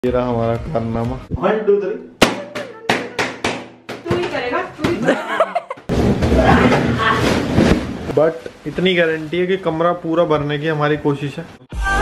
ये रहा हमारा कारनामा। 1 2 3 तू ही करेगा, तू ही करेगा। बट इतनी गारंटी है कि कमरा पूरा भरने की हमारी कोशिश है।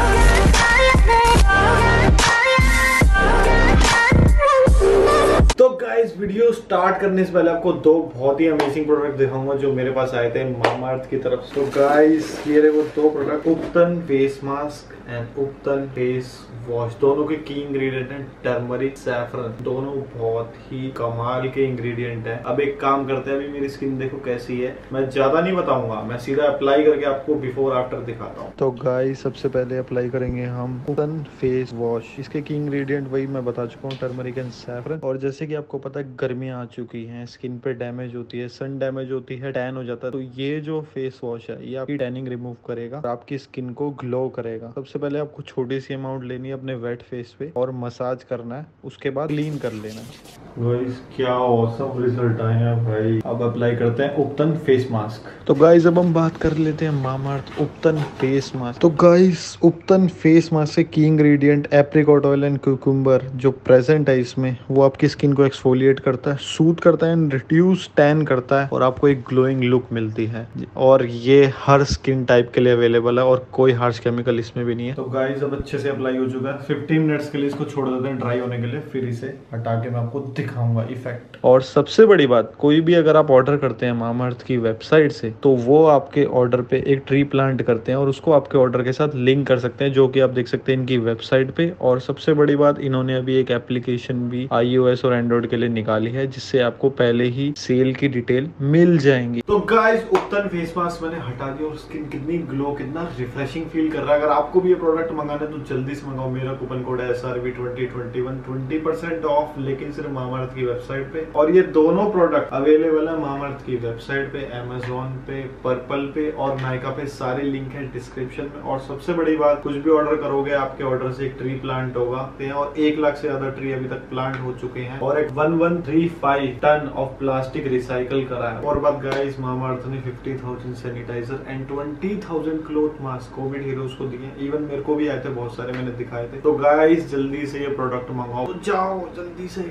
तो गाइस वीडियो स्टार्ट करने से पहले आपको दो बहुत ही अमेजिंग प्रोडक्ट दिखाऊंगा जो मेरे पास आए थे मामाअर्थ की तरफ से। तो गाइस ये रहे वो दो प्रोडक्ट, उपतन फेस मास्क एंड उपतन फेस वॉश। दोनों के की इंग्रेडिएंट हैं टर्मरिक, सैफरन। दोनों बहुत ही कमाल के इंग्रेडिएंट हैं। अब एक काम करते हैं, अभी मेरी स्किन देखो कैसी है। मैं ज्यादा नहीं बताऊंगा, मैं सीधा अप्लाई करके आपको बिफोर आफ्टर दिखाता हूँ। तो गाइस सबसे पहले अप्लाई करेंगे हम उपतन फेस वॉश। इसके की इंग्रेडिएंट वही मैं बता चुका हूँ, टर्मरिक एंड सैफरन। और जैसे कि आपको पता है गर्मियां आ चुकी हैं, स्किन पे डैमेज होती है, सन डैमेज होती है, टैन हो जाता है। तो ये जो फेस वॉश है ये आपकी टैनिंग रिमूव करेगा और आपकी स्किन को ग्लो करेगा। सबसे पहले आपको छोटी सी अमाउंट लेनी है अपने वेट फेस पे और मसाज करना है, उसके बाद क्लीन कर लेना है। गाइस क्या ऑसम रिजल्ट आए हैं भाई। अब अप्लाई करते हैं उपतन फेस मास्क। तो गाइस अब हम बात कर लेते हैं मामाअर्थ उपतन फेस मास्क। तो गाइस उपतन फेस मास्क से की ingredient apricot oil and cucumber जो प्रेजेंट है इसमें, वो आपकी स्किन को एक्सफोलिएट करता है, सूट करता है एंड रिड्यूस टैन करता है और आपको एक ग्लोइंग लुक मिलती है। और ये हर स्किन टाइप के लिए अवेलेबल है और कोई हार्श केमिकल इसमें भी नहीं है। तो गाइस अब अच्छे से अप्लाई हो चुका है। 15 मिनट्स के लिए इसको छोड़ देते हैं ड्राई होने के लिए, फिर इसे हटा के मैं आपको दिखाऊंगा इफेक्ट। और सबसे बड़ी बात, कोई भी अगर आप ऑर्डर करते हैं मामाअर्थ की वेबसाइट से तो वो आपके ऑर्डर पे एक ट्री प्लांट करते हैं और उसको आपके ऑर्डर के साथ लिंक कर सकते हैं, जो कि आप देख सकते हैं इनकी वेबसाइट पे। और सबसे बड़ी बात, इन्होंने अभी एक एप्लीकेशन भी iOS और एंड्रॉइड के लिए निकाली है जिससे आपको पहले ही सेल की डिटेल मिल जाएंगी। तो गाइस उपतन फेस मास्क मैंने हटा दिया और स्किन कितनी ग्लो, कितना रिफ्रेशिंग फील कर रहा है। अगर आपको भी ये प्रोडक्ट मंगाना है तो जल्दी से मंगाओ। मेरा कूपन कोड है SRV2021, 20% ऑफ, लेकिन सिर्फ मामाअर्थ की वेबसाइट पे। और ये दोनों प्रोडक्ट अवेलेबल है मामाअर्थ की वेबसाइट पे, अमेज़न पे, पर्पल पे और नायका पे। सारे लिंक है डिस्क्रिप्शन में। और सबसे बड़ी बात, कुछ भी ऑर्डर करोगे आपके ऑर्डर से एक ट्री प्लांट होगा और 1 लाख से ज्यादा ट्री अभी तक प्लांट हो चुके हैं और एक 1135 टन ऑफ प्लास्टिक रिसाइकल करा है। और बात गाइस, मामाअर्थ ने 50,000 sanitizer and 20,000 cloth mask covid heroes को दिए। इवन मेरे को भी आए थे बहुत सारे, मैंने दिखाए थे। तो गाइस जल्दी से ये प्रोडक्ट मंगाओ, तो जाओ जल्दी से।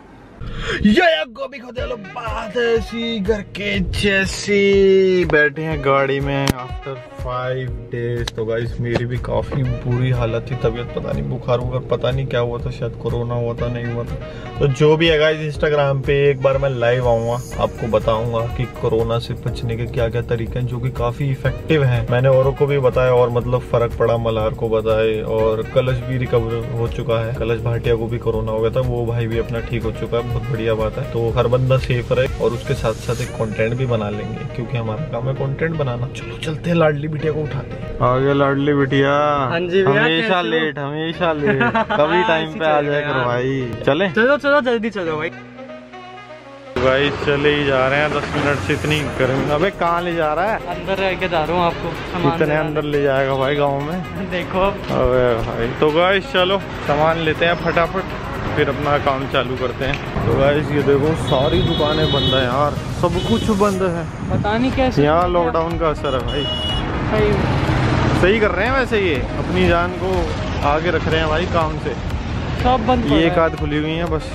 ये गोभी को दे लो, बात ऐसी घर के जैसी। बैठे हैं गाड़ी में आफ्टर 5 डेज। तो गाइस मेरी भी काफी बुरी हालत थी, तबीयत पता नहीं बुखार वगैरह पता नहीं क्या हुआ था, शायद कोरोना हुआ था, नहीं हुआ था। तो जो भी है गाइस, इंस्टाग्राम पे एक बार मैं लाइव आऊंगा, आपको बताऊंगा कि कोरोना से बचने के क्या क्या तरीके हैं जो कि काफी इफेक्टिव हैं। मैंने औरों को भी बताया और मतलब फर्क पड़ा, मल्हार को बताए। और कलश भी रिकवर हो चुका है, कलश भाटिया को भी कोरोना हो गया था, वो भाई भी अपना ठीक हो चुका है, बहुत बढ़िया बात है। तो हर बंदा सेफ रहे और उसके साथ साथ एक कंटेंट भी बना लेंगे क्योंकि हमारा काम है कंटेंट बनाना। चलो चलते हैं, लाडली बिटिया को उठाते हैं। आ गया लाडली बिटिया। हाँ जी भैया, हमेशा लेट, हमेशा लेट। कभी टाइम पे आ जाया करो भाई। चले चलो चलो जल्दी चलो भाई। भाई चले ही जा रहे हैं, 10 मिनट से इतनी गर्मी। अबे कहाँ ले जा रहा है? अंदर रह के जा रहा हूँ आपको। कितने अंदर ले जाएगा भाई गाँव में? देखो अबे भाई। तो गाइस चलो सामान लेते हैं फटाफट, फिर अपना काम चालू करते हैं। तो गाइस ये देखो सारी दुकानें बंद है यार, सब कुछ बंद है। पता नहीं कैसे, यहाँ लॉकडाउन का असर है भाई। सही कर रहे हैं वैसे, ये अपनी जान को आगे रख रहे हैं भाई काम से। सब बंद। ये एक आध खुली हुई है बस।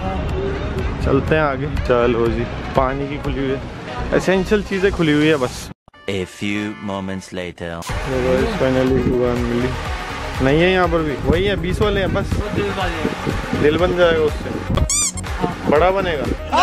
चलते हैं आगे। चलो जी, पानी की खुली हुई है, एसेंशियल चीजें खुली हुई है बस। A few moments later. Finally दुकान मिली। नहीं है यहाँ पर भी, वही है 20 वाले हैं बस। दिल बन जाएगा उससे, बड़ा बनेगा।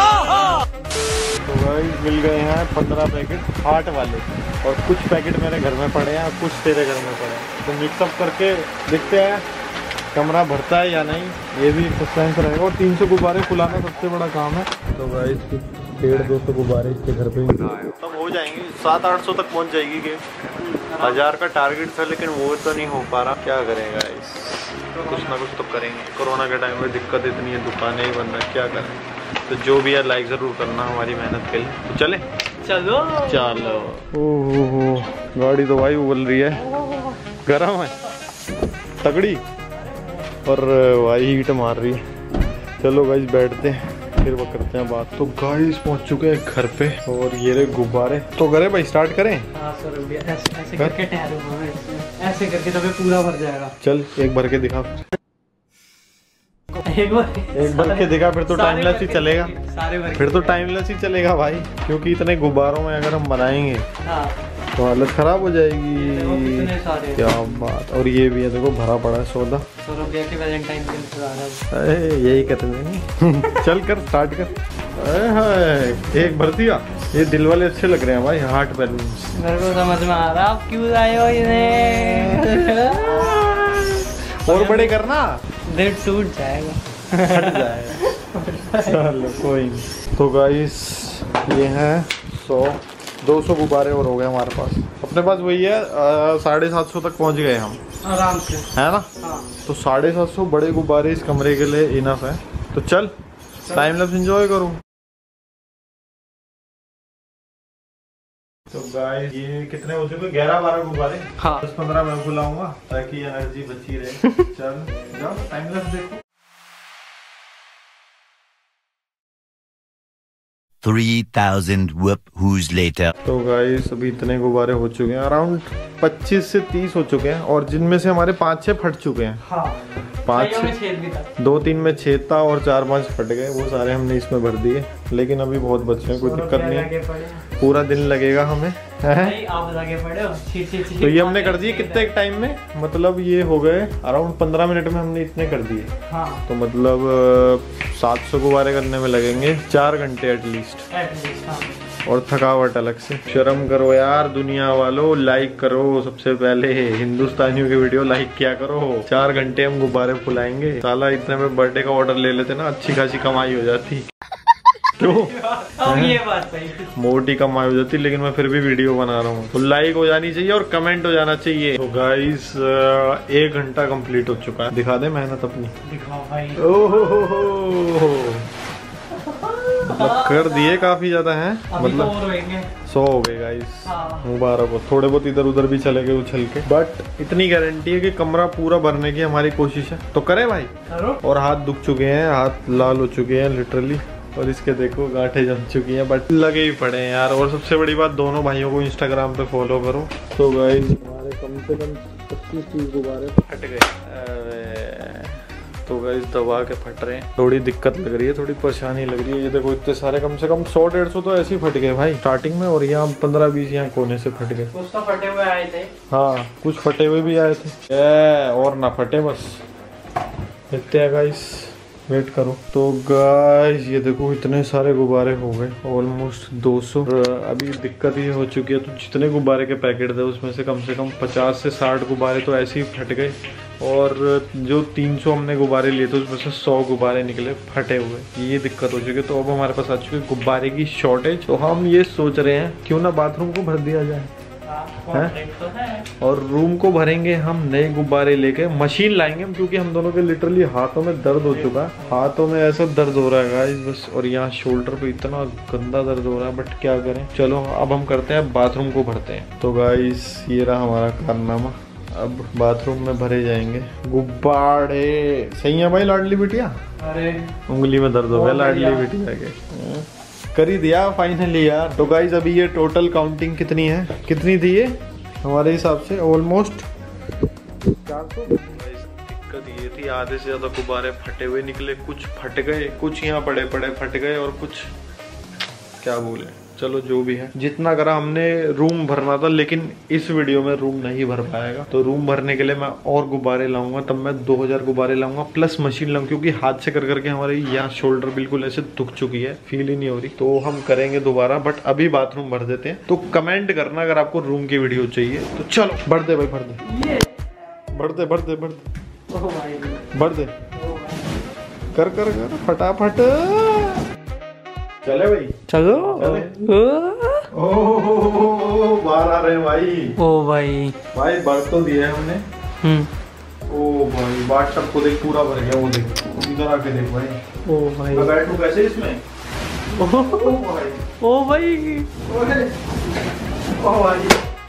तो भाई मिल गए हैं 15 पैकेट हार्ट वाले और कुछ पैकेट मेरे घर में पड़े हैं, कुछ तेरे घर में पड़े हैं। तो मिक्सअप करके देखते हैं कमरा भरता है या नहीं, ये भी सस्पेंस रहेगा। और 300 गुब्बारे फुलाना सबसे बड़ा काम है। तो भाई 150-200 गुब्बारे इसके घर पे ही तब हो जाएंगे, 700-800 तक पहुंच जाएगी कि 1000 का टारगेट था, लेकिन वो तो नहीं हो पा रहा। क्या करेगा इस, कुछ ना कुछ तो करेंगे। कोरोना के टाइम में दिक्कत इतनी है, दुकानें ही बंद है, क्या करें। तो जो भी है लाइक जरूर करना हमारी मेहनत के लिए। तो चले चलो चलो। ओहो गाड़ी तो भाई उबल रही है, गर्म है तगड़ी और भाई हीट मार रही है। चलो गाइस बैठते हैं, फिर वो करते हैं बात। तो गाइस पहुंच चुके हैं घर पे और ये रहे गुब्बारे। तो करें भाई, स्टार्ट करें? ऐसे करके ऐसे करके तो पूरा भर जाएगा। चल एक भर के दिखा। एक भर के दिखा, फिर तो टाइमलेस ही चलेगा। सारे भर फिर तो टाइमलेस ही चलेगा भाई, क्योंकि इतने गुब्बारों में अगर हम बनाएंगे हाँ तो हालत खराब हो जाएगी। कितने सारे। क्या बात। और ये भी है देखो, भरा पड़ा है सौदा। 100 रुपया के वैलेंटाइन के इंतजार है। यही कहते हैं। चल कर स्टार्ट कर। एक भर दिया। ये दिल वाले अच्छे लग रहे हैं भाई, हार्ट बैलून्स। मेरे को समझ में आ रहा आप क्यों लाए हो इन्हें। और बड़े करना, दिल टूट जाएगा। फट जाएगा। चलो कोई नहीं। तो गाइस ये हैं 100-200 गुब्बारे और हो गए हमारे पास। अपने पास वही है 750 तक पहुंच गए हम आराम से, है ना। हाँ। तो 750 बड़े गुब्बारे इस कमरे के लिए इनफ है। तो चल टाइम लैप्स एंजॉय करूँ। तो गाइस ये कितने हो चुके? 11-12 गुब्बारे। हाँ। 10-15 मैं बुलाऊंगा ताकि एनर्जी बची रहे। चल जाओ टाइम लैप्स देखो। 3,000 whoop-hoos later. तो गाइस अभी इतने गुब्बारे हो चुके हैं, अराउंड 25 से 30 हो चुके हैं, और जिनमें से हमारे 5-6 फट चुके हैं। हाँ। 5-6 2-3 में छेद था और 4-5 फट गए, वो सारे हमने इसमें भर दिए। लेकिन अभी बहुत बचे हैं, कोई दिक्कत नहीं है। पूरा दिन लगेगा हमें। आप लगे पड़े हो। तो ये हमने कर दिए कितने टाइम में? मतलब ये हो गए अराउंड 15 मिनट में हमने इतने कर दिए। हाँ। तो मतलब 700 गुब्बारे करने में लगेंगे 4 घंटे एटलीस्ट। हाँ। और थकावट अलग से। शर्म करो यार दुनिया वालों, लाइक करो सबसे पहले। हिंदुस्तानियों की वीडियो लाइक किया करो। 4 घंटे हम गुब्बारे फुलाएंगे। साला इतने में बर्थडे का ऑर्डर ले लेते ना, अच्छी खासी कमाई हो जाती। क्यों? ये बात सही। मोटी कमाई हो जाती, लेकिन मैं फिर भी वीडियो बना रहा हूँ। तो लाइक हो जानी चाहिए और कमेंट हो जाना चाहिए। तो गाइस 1 घंटा कंप्लीट हो चुका है। दिखा दे मेहनत अपनी। दिखाओ भाई। ओहो मतलब कर दिए काफी ज्यादा हैं। मतलब 100 हो गए गाइस। हाँ। मुबारक हो। थोड़े बहुत इधर उधर भी चले गए उछल के, बट इतनी गारंटी है कि कमरा पूरा भरने की हमारी कोशिश है। तो करें भाई। करो। और हाथ दुख चुके हैं, हाथ लाल हो चुके हैं लिटरली, और इसके देखो गांठें जम चुकी हैं, बट लगे ही पड़े हैं यार। और सबसे बड़ी बात, दोनों भाइयों को इंस्टाग्राम पे फॉलो करो। तो गाइस हमारे कम से कम 25-30 गुब्बारे फट गए। तो गाइस दबा के फट रहे हैं। थोड़ी दिक्कत लग रही है, थोड़ी परेशानी लग रही है। ये देखो इतने सारे, कम से कम 100-150 तो ऐसे ही फट गए भाई स्टार्टिंग में, और यहाँ 15-20 यहाँ कोने से फट गए। कुछ तो फटे हुए आए थे। हाँ कुछ फटे हुए भी आए थे। और ना फटे बस। देखते हैं गाइस, वेट करो। तो गाइस ये देखो इतने सारे गुब्बारे हो गए, ऑलमोस्ट 200। अभी दिक्कत ये हो चुकी है, तो जितने गुब्बारे के पैकेट थे उसमें से कम 50 से 60 गुब्बारे तो ऐसे ही फट गए, और जो 300 हमने गुब्बारे लिए थे उसमें से 100 गुब्बारे निकले फटे हुए। ये दिक्कत हो चुकी है। तो अब हमारे पास आ चुकी है गुब्बारे की शॉर्टेज। तो हम ये सोच रहे हैं क्यों ना बाथरूम को भर दिया जाए, तो है। और रूम को भरेंगे हम नए गुब्बारे लेके। मशीन लाएंगे हम, क्योंकि हम दोनों के लिटरली हाथों में दर्द हो चुका है। हाथों में ऐसा दर्द हो रहा है गाइस बस, और यहाँ शोल्डर पे इतना गंदा दर्द हो रहा है, बट क्या करें। चलो अब हम करते हैं, बाथरूम को भरते हैं। तो गाइस ये रहा हमारा कारनामा। अब बाथरूम में भरे जाएंगे गुब्बारे। सही है भाई लाडली बिटिया? अरे उंगली में दर्द हो गया लाडली बिटिया के। कर ही दिया फाइनली यार। तो गाइस अभी ये टोटल काउंटिंग कितनी है, कितनी थी ये हमारे हिसाब से? ऑलमोस्ट 400। दिक्कत ये थी, आधे से ज्यादा गुब्बारे फटे हुए निकले। कुछ फट गए, कुछ यहाँ पड़े पड़े फट गए, और कुछ क्या बोले। चलो जो भी है, जितना करा हमने। रूम भरना था, लेकिन इस वीडियो में रूम नहीं भर पाएगा। तो रूम भरने के लिए मैं और गुब्बारे लाऊंगा, तब मैं 2000 गुब्बारे लाऊंगा, प्लस मशीन लाऊंगा, क्योंकि हाथ से कर करके हमारे यहाँ शोल्डर बिल्कुल ऐसे दुख चुकी है, फील ही नहीं हो रही। तो हम करेंगे दोबारा, बट अभी बाथरूम भर देते हैं। तो कमेंट करना अगर आपको रूम की वीडियो चाहिए। तो चलो भर दे भाई, भर दे, भर दे, भर दे, भर दे, भर दे, कर कर कर फटाफट। चले भाई, चलो। ओह बाहर आ रहे हैं भाई। ओ भाई भर तो दिया है हमने। ओ भाई बाथटब को देख, पूरा भर गया। वो देख, इधर आके देख भाई। ओ भाई मैं बैठूं कैसे इसमें? ओ भाई, ओ भाई, ओ भाई।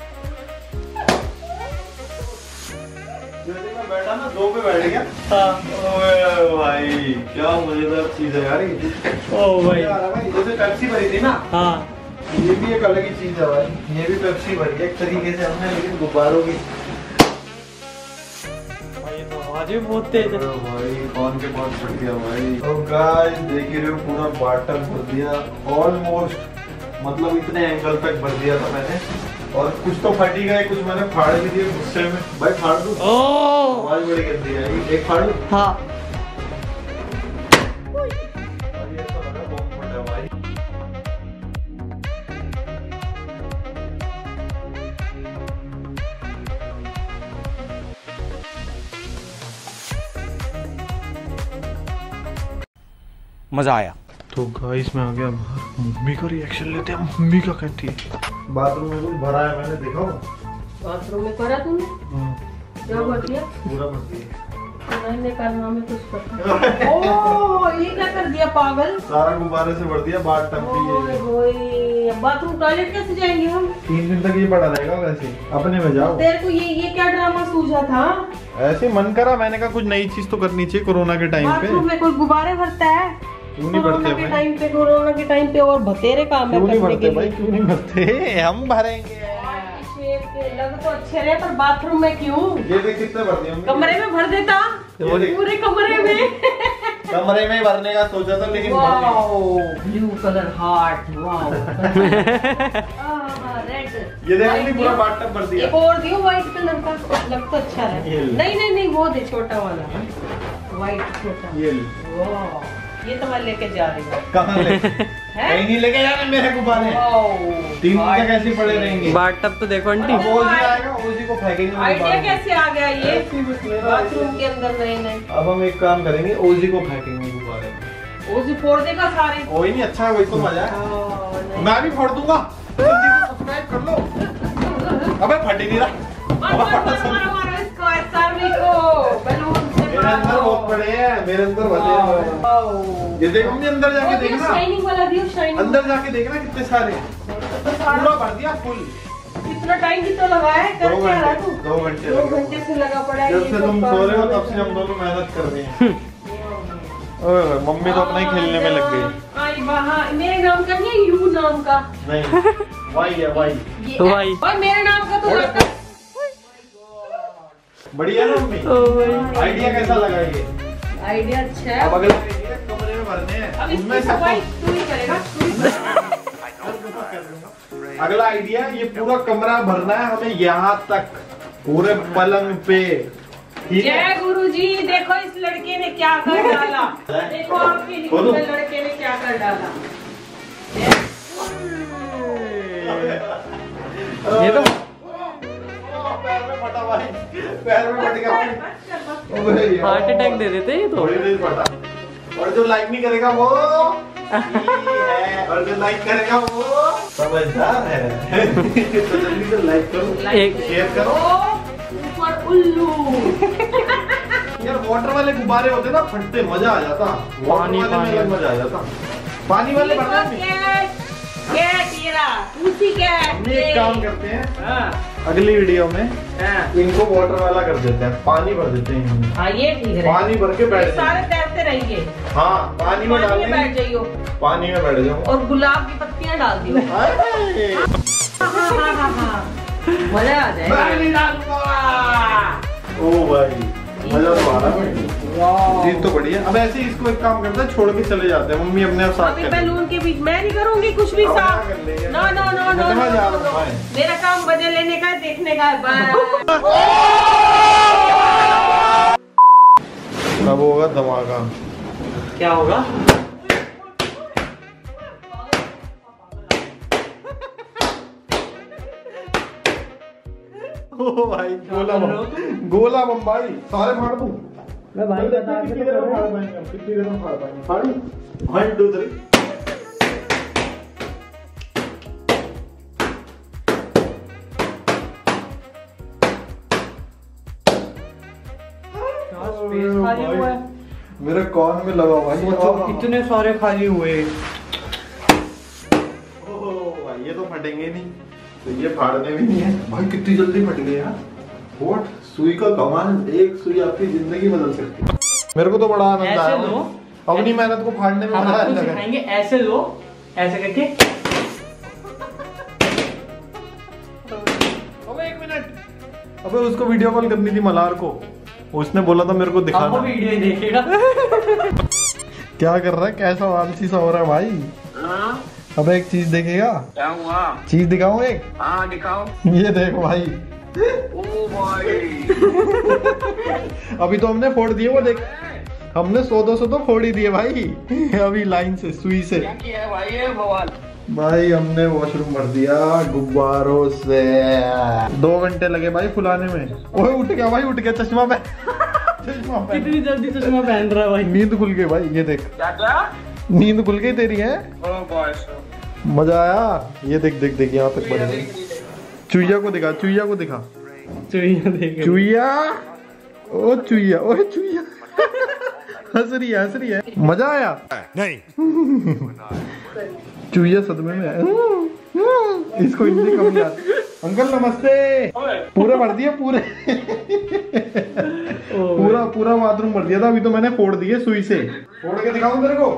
जैसे मैं बैठा ना, 2 पे बैठ गया। ओए भाई क्या मजेदार चीज है यार ये। ओ भाई जैसे पेप्सी भरी थी ना, हाँ ये भी एक अलग ही चीज है भाई। ये भी पेप्सी भरी है एक तरीके से हमने, लेकिन गुब्बारों की। भाई तो हवा आवाज भी बहुत तेज है भाई। कौन के पास फट गया भाई। तो गाइस देख ही रहे हो पूरा बाटम भर दिया ऑलमोस्ट, मतलब इतने एंगल तक भर दिया था मैंने। और कुछ तो फट ही गए, कुछ मैंने फाड़ भी दिए गुस्से में। भाई फाड़ दूं? आवाज बड़ी गंदी है। एक फाड़ दूं? हाँ। ये तो लगा बम फटा भाई। मजा आया। तो गाइस मैं आ गया बाहर, मम्मी का रिएक्शन लेते हैं। मम्मी क्या कहती है? बाथरूम में कुछ भरा है, मैंने देखा। बाथरूम में करा तुमने? क्या भर दिया? पूरा भर दिया। मैंने करना में कुछ करता। ओह ये क्या कर दिया पागल? सारा गुब्बारे से भर दिया बाथटब भी। ओए बाथरूम टॉयलेट कैसे जाएंगे हम? 3 दिन तक ये पड़ा रहेगा वैसे। अपने में जाओ। तेरे को ये क्या ड्रामा सूझा था? ऐसे मन करा, मैंने कहा कुछ नई चीज तो करनी चाहिए कोरोना के टाइम पे। बाथरूम में कोई गुब्बारे भरता है? क्यों नहीं भरते भाई? कोरोना के टाइम पे और बतेरे काम है क्यों नहीं करने भरते के भाई? लिए। क्यों नहीं भरते? हम भरेंगे। शेप के लग तो अच्छे रहे पर बाथरूम में क्यों? ये देख कितने भर दिए हमने। कमरे में भर देता, पूरे कमरे में। कमरे में ही भरने का सोचा था लेकिन भर नहीं। Blue colour heart, wow. Red. ये देखो पूरा बाथटब भर दिया। एक और दियो व्हाइट कलर का, लग तो अच्छा है। नहीं वो दे छोटा वाला, व्हाइट छोटा। ये वाह ये तो मैं लेके जा रही हूँ। कहाँ लेके? कहीं नहीं लेके जाना, मेरे गुब्बारे 3 दिन तक ऐसे ही पड़े रहेंगे। बाथटब तो देखो आंटी। अब ओजी आएगा, ओजी को फेंकेंगे। आइडिया कैसे आ गया ये बाथरूम बाथरूम के अंदर? नहीं अब हम एक काम करेंगे, ओजी को फेंकेंगे गुब्बारे। ओजी फोड़ देगा सारे। कोई नहीं, अच्छा है, वही तो मजा है। मैं भी फोड़ दूंगा। जल्दी से सब्सक्राइब कर लो। अबे फट ही नहीं रहा। मारो इसको, सारे को बैलून से मेरे अंदर बहुत बड़े हैं, मेरे अंदर भले हैं। ये देखो, हमने अंदर जाके देखना, शाइनिंग वाला दियो, शाइनिंग। अंदर जाके देखना कितने सारे हैं। पूरा भर दिया फुल। कितना टाइम कितना लगा है? 2 घंटे 2 घंटे 2 घंटे से लगा पड़ा है। जब से तुम सो रहे हो तब से हम दोनों मेहनत कर रहे हैं। ओए मम्मी तो अपना ही खेलने में लग गई। आई बाहर मेरे नाम का नहीं है, यू नाम का नहीं वाई है वाई। वाई। और मेरे नाम का तो लगता। बढ़िया ना मम्मी? आइडिया कैसा लगा ये? आइडिया अच्छा है। अब अगला आइडिया कमरे में भरने हैं। अब उनमें इसकी से सफाई तू ही करेगा, तू ही करेगा। अगला आइडिया, ये पूरा कमरा भरना है हमें यहाँ तक, पूरे पलंग पे। ठीक है? जय गुरुजी। देखो इस लड़के ने क्या कर डाला। देखो आपके लड़के ने क्या कर डाला। ये तो पैर में फटा भाई, पैर में फट गया। हार्ट अटैक दे देते ये तो। थोड़ी देर फटा। और जो लाइक नहीं करेगा वो है, और जो लाइक करेगा वो समझदार है। तो जल्दी से लाइक करो, एक शेयर करो। ऊपर उल्लू। यार वाटर वाले गुब्बारे होते ना, फटते मजा आ जाता। पानी वाटर वाले में अलग मजा आ जाता। पानी वाले भरते हैं। क्या तेरा उसी क्या हम एक काम करते हैं, हाँ अगली वीडियो में हाँ इनको वाटर वाला कर देते हैं, पानी भर देते हैं इनमें। हाँ ये ठीक है। पानी भर के बैठ सारे जाओ। तैरते रहेंगे। हाँ पानी में डाल पानी में बैठ जाइयो पानी में बैठ जाओ और गुलाब की पत्तियां डाल दियो। अरे, हाँ मजा आ जाएगा। मैं नहीं डालूंगा। ओ भाई मजा तो आ रहा है। चीज तो बढ़िया। अब ऐसे ही इसको एक काम करते हैं, छोड़ के चले जाते हैं, मम्मी अपने आप साफ अभी कर बैलून के बीच मैं नहीं करूंगी कुछ भी अब साफ। क्या कर लेंगे? नो नो नो नो मैं जा रहा हूं, बाय। मेरा काम मजे लेने का है, देखने का है। बाय। अब होगा धमाका। क्या होगा? ओ भाई गोला बम, गोला बम भाई, सारे फाड़ दूं मैं भाई बता कितनी देर में फाड़ पाएंगे हम? कितनी देर में फाड़ पाएंगे? फाड़ू 1 2 3। खाली हुआ है। मेरे कान में लगा हुआ है। इतने सारे खाली हुए। ओह भाई ये तो फटेंगे नहीं, तो ये फाड़ने भी नहीं है भाई। कितनी जल्दी फट गए यार। व्हाट, सुई का कमाल, एक सुई आपकी जिंदगी बदल सकती है। मेरे को तो बड़ा आनंद ऐसे आया लो। अपनी मेहनत को फाड़ने में। हम बड़ा आपको लगा। सिखाएंगे, ऐसे लो, ऐसे करके। अबे 1 मिनट, अबे उसको वीडियो कॉल करनी थी मलार को, उसने बोला था मेरे को अब वो दिखाना। वीडियो ही देखेगा। क्या कर रहा है, कैसा आलसी सा हो रहा है भाई? अब एक चीज देखेगा? क्या हुआ? चीज दिखाऊं एक? हाँ दिखाओ। ये देख भाई। ओ भाई। अभी तो हमने फोड़ दिए, वो देख। हमने 100-200 तो फोड़ ही दिए भाई। अभी लाइन से, सुई से। क्या किया है भाई ये बवाल? भाई हमने वॉशरूम भर दिया गुब्बारों से। 2 घंटे लगे भाई फुलाने में। ओए उठ गया भाई, उठ गया। चश्मा पहन। चश्मा पहन। कितनी जल्दी चश्मा पहन रहा है भाई। नींद खुल गई भाई, ये देख। क्या क्या? नींद खुल गई तेरी है। Oh boss. मजा आया। ये देख देख देख, यहाँ तक बढ़ गई। चुईया को दिखा, चुईया को दिखा। चुईया देख। चुईया, ओ चुईया, ओए चुईया। हंस रही है, हंस रही है। मजा आया? नहीं। चुईया सदमे में है। इसको हिंदी कम याद। अंकल नमस्ते। पूरे भर दिए पूरे। पूरा बाथरूम भर दिया था। अभी तो मैंने फोड़ दिए सुई से। फोड़ के दिखाऊं तेरे को?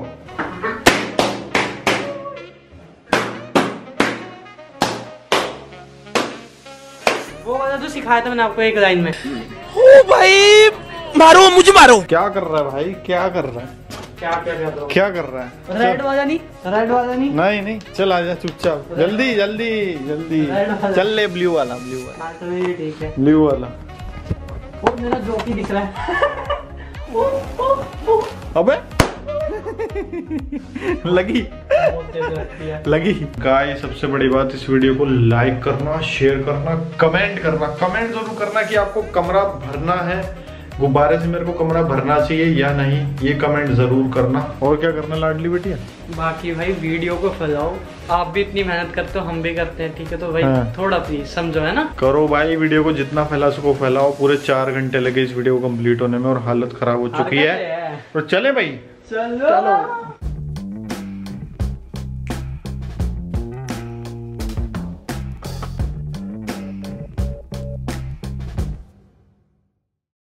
वो वाला जो सिखाया था मैंने आपको एक लाइन में। ओ भाई मारो मुझे मारो। क्या कर रहा है भाई, क्या कर रहा है? क्या कर रहा था? क्या कर रहा है? रेड वाला नहीं, रेड वाला नहीं। नहीं नहीं, चल आजा चुपचाप। जल्दी जल्दी जल्दी चल ले। ब्लू वाला, ब्लू वाला, हाँ तो ये ठीक है। ब्लू वाला। वो मेरा जोकी दिख रहा है। अबे लगी बहुत तेज लगती है। लगी। गाइस सबसे बड़ी बात, इस वीडियो को लाइक करना, शेयर करना, कमेंट करना। कमेंट जरूर करना कि आपको कमरा भरना है गुब्बारे से, मेरे को कमरा भरना चाहिए या नहीं, ये कमेंट जरूर करना। और क्या करना लाडली बेटिया? बाकी भाई वीडियो को फैलाओ। आप भी इतनी मेहनत करते हो, हम भी करते हैं, ठीक है? तो भाई हाँ। थोड़ा प्लीज समझो, है ना? करो भाई, वीडियो को जितना फैला सको फैलाओ। पूरे 4 घंटे लगे इस वीडियो को कंप्लीट होने में और हालत खराब हो चुकी है। तो चले भाई, चलो।